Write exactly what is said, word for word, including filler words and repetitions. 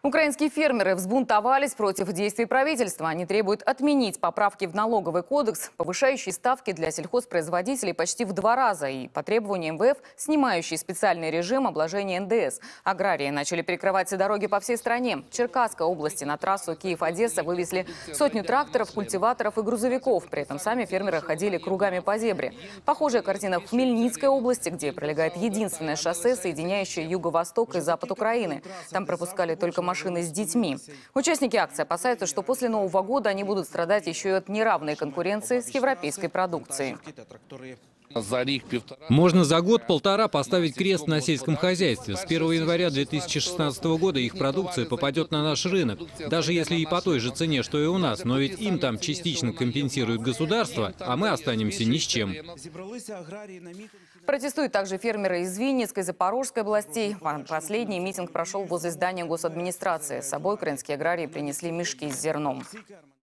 Украинские фермеры взбунтовались против действий правительства. Они требуют отменить поправки в налоговый кодекс, повышающие ставки для сельхозпроизводителей почти в два раза и по требованию эм вэ эф снимающий специальный режим обложения эн дэ эс. Аграрии начали перекрывать все дороги по всей стране. В Черкасской области на трассу Киев-Одесса вывезли сотню тракторов, культиваторов и грузовиков. При этом сами фермеры ходили кругами по зебре. Похожая картина в Хмельницкой области, где пролегает единственное шоссе, соединяющее юго-восток и запад Украины. Там пропускали только машины. машины с детьми. Участники акции опасаются, что после Нового года они будут страдать еще и от неравной конкуренции с европейской продукцией. Можно за год-полтора поставить крест на сельском хозяйстве. С первого января две тысячи шестнадцатого года их продукция попадет на наш рынок. Даже если и по той же цене, что и у нас. Но ведь им там частично компенсирует государство, а мы останемся ни с чем. Протестуют также фермеры из Винницкой, Запорожской областей. Последний митинг прошел возле здания госадминистрации. С собой украинские аграрии принесли мешки с зерном.